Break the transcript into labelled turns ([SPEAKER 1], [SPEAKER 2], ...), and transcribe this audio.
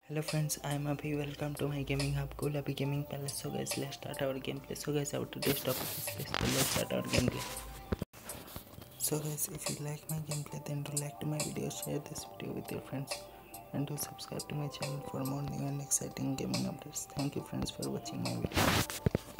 [SPEAKER 1] Hello friends, I am Abhi. Welcome to my gaming hub, Cool Abhi Gaming Palace. So guys, let's start our gameplay. So guys, our today's topic is this. So let's start our gameplay. So guys, if you like my gameplay, then do like to my video, share this video with your friends, and do subscribe to my channel for more new and exciting gaming updates. Thank you friends for watching my video.